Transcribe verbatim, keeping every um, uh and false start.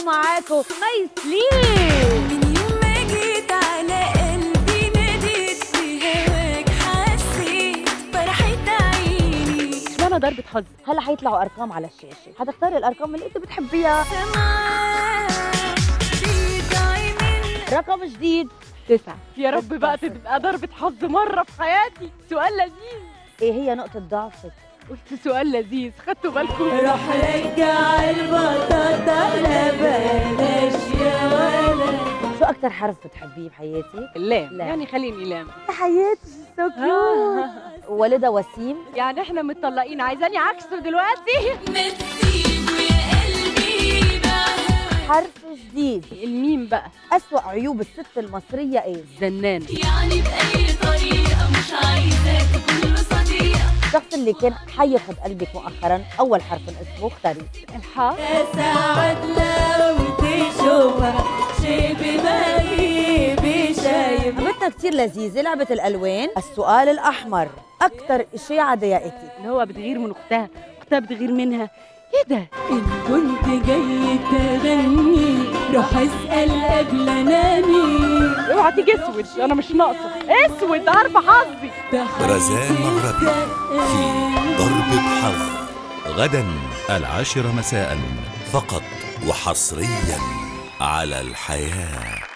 معاكم ميسلين. من يوم ما جيت على قلبي ناديت في هواك حسيت فرحة عيني. اشمعنى ضربة حظ؟ هلا حيطلعوا ارقام على الشاشة، حتختاري الارقام اللي انت بتحبيها. رقم جديد تسعة. يا رب بقى تبقى ضربة حظ مرة في حياتي. سؤال لذيذ. ايه هي نقطة ضعفك؟ قلت سؤال لذيذ، خدتوا بالكم؟ راح رجع البطاطا لا بلاش يا ولد. شو أكتر حرف بتحبيه بحياتي؟ اللام. لا. يعني خليني لام. حياتي سو كيوت. والدها وسيم. يعني احنا متطلقين، عايزاني عكسه دلوقتي؟ متسيب يا قلبي بهواك. حرف جديد. الميم بقى. أسوأ عيوب الست المصرية ايه؟ زنان. يعني بأي طريقة مش عايزاك كل صديقة. الشخص اللي كان حياخد قلبك مؤخرا أول حرف من اسمه اختاري. الحاء. يا سعد لو تشوفها شيبي مغيبي شايب. لعبتنا كتير لذيذة، لعبة الألوان. السؤال الأحمر، أكتر إشي على ضيقتي. اللي هو بتغير من اختها، اختها بتغير منها. ايه ده؟ إن كنت جاي تغني روح اسأل قبل انامي. اوعى تيجي اسود، انا مش ناقصه اسود، عارفه حظي. رزان مغربي في ضربة حظ غدا العاشرة مساء فقط وحصريا على الحياة.